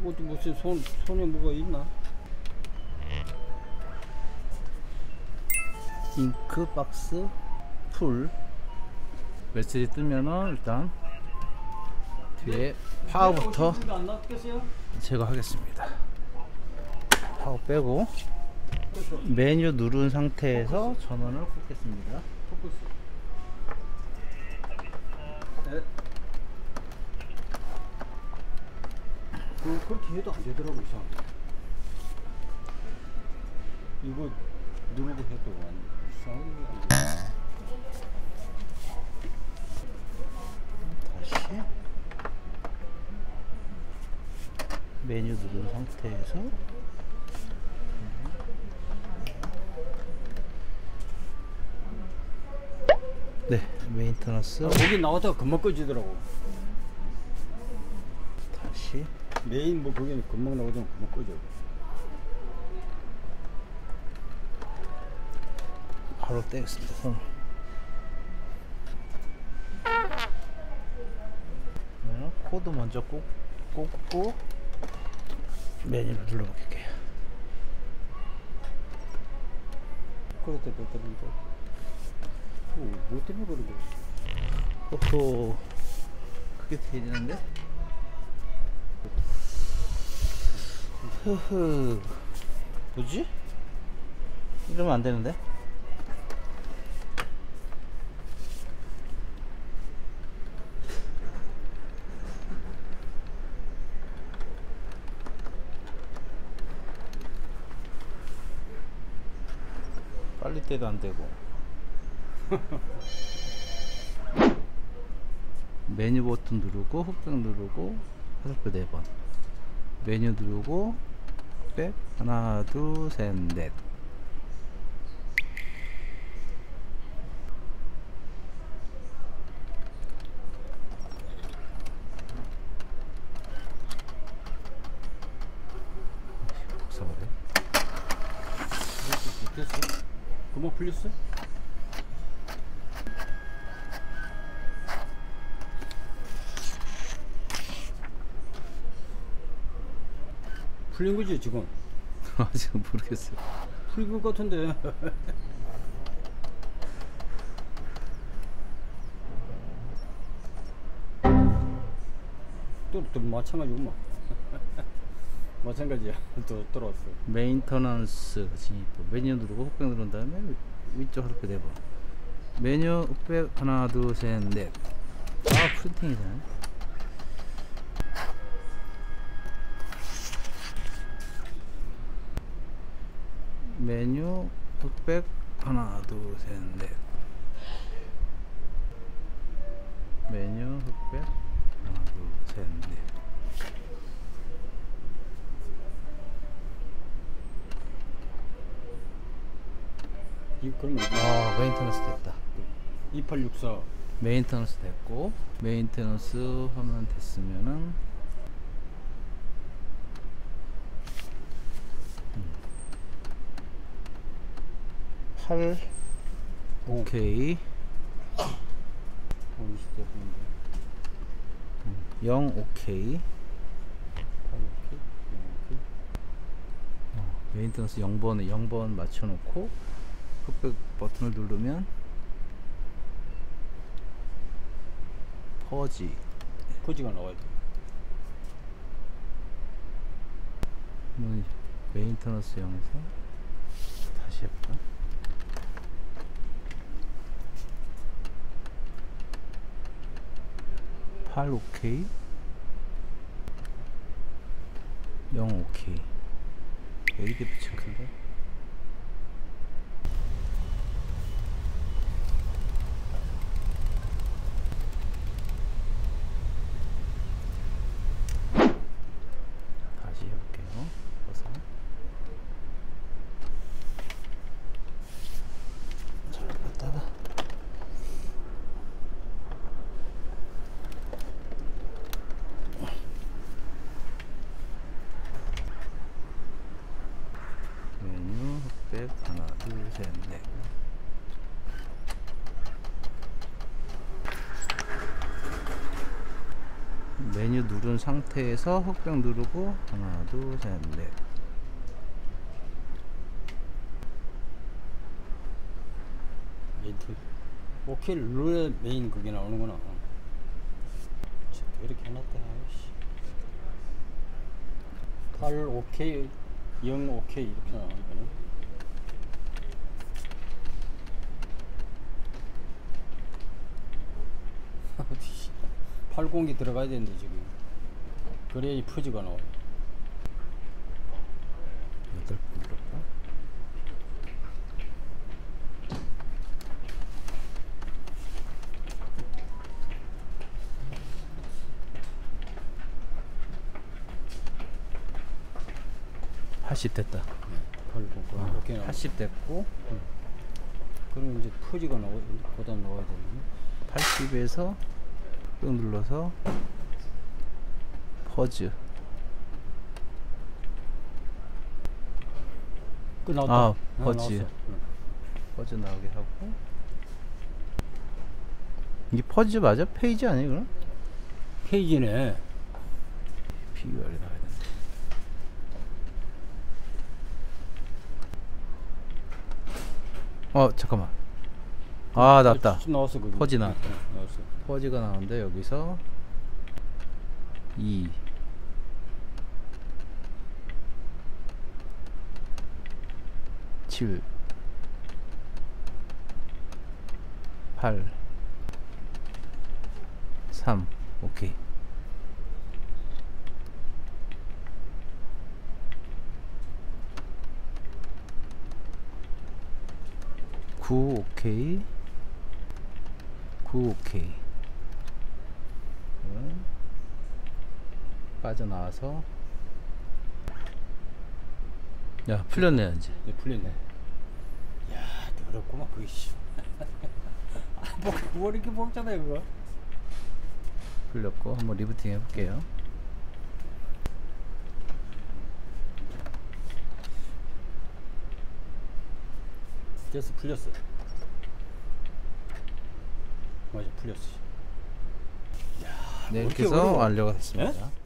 어디 무슨 손에 뭐가 있나? 잉크 박스 풀 메시지 뜨면은 일단 뒤에 파워부터 안 나왔겠어요? 제거하겠습니다. 파워 빼고 메뉴 누른 상태에서 전원을 꽂겠습니다. 포커스. 네. 그렇게 해도 안 되더라고, 이상하게. 이거 누르고 해도 이상하게 안 돼. 다시 메뉴 누른 상태에서 네, 메인터넌스 거기 나왔다가 금방 꺼지더라고. 다시 메인 뭐 거기는 금방 나오더니 금방 꺼져. 바로 떼겠습니다. 손. 코드 먼저 꽂고 메뉴를 눌러볼게요. 그렇다 됐다는데. 뭐 때문에 그런 거야? 오호, 크게 되는데? 흐흐, 뭐지? 이러면 안 되는데? 빨리 떼도 안 되고. 메뉴 버튼 누르고 흑백 누르고 화살표 4번 메뉴 누르고 흑백 하나 둘 셋 넷 복사버려. 됐어? 금방 풀렸어? 풀린 거지 지금? 아직 모르겠어요. 풀린 것 같은데. 또 마찬가지구만. 마찬가지야. 또 들어왔어. 메인터넌스 진입부 메뉴 누르고 흑백 누른 다음에 위쪽 화살표 4번 메뉴 흑백 하나 둘 셋 넷. 아, 프린팅이잖아요. 메뉴 흑백 하나 둘 셋 넷 메뉴 흑백 하나 둘 셋 넷. 그러면 아, 메인터넌스 됐다. 2864 메인터넌스 됐고 메인터넌스 하면 됐으면은 8 오케이 0 오케이 메인터넌스 0번 맞춰놓고 흑백 버튼을 누르면 포지가 나와야 돼. 메인터넌스 0에서 다시 해볼까? 오케이 0 오케이. 왜 이렇게 체크인데? 다시 해볼게요. 그래서 잘 갔다가 메뉴 흑백 하나 둘 셋 넷. 메뉴 누른 상태에서 흑백 누르고 하나 둘 셋 넷. 메인트. 오케이를 눌러야 메인 그게 나오는구나. 참, 이렇게 해놨다. 아이씨. 8 오케이, 0 오케이 이렇게 나와 이거는. 80이 들어가야 되는데 지금. 그래야지 푸지가 나와요. 8번 눌렀고. 됐다. 80 그럼 오케이 나와. 80 됐고 그럼 이제 푸지가 나와. 그다음 나와야 되는. 80에서 꾹 눌러서 퍼즈. 그 나왔다. 아, 퍼지. 나왔어. 응. 퍼즈 나오게 하고. 이게 퍼즈 맞아? 페이지 아니야 그럼? 페이지네. 비교하게 나와야 되는데. 잠깐만. 나왔다. 나왔어 그게. 퍼지 나왔다. 나왔어. 퍼즈가 나오는데 여기서 2 7 8 3 오케이. 9 오케이. 9 오케이. 빠져나와서 야 풀렸네 이제. 네, 풀렸네. 야, 어렵구만 그게. 뭐 이렇게 복잡해 그거. 풀렸고 한번 리부팅 해볼게요. 됐어, 풀렸어. 맞아, 풀렸어. 네, 뭐 이렇게 이렇게 해서 어려워? 완료가 됐습니다.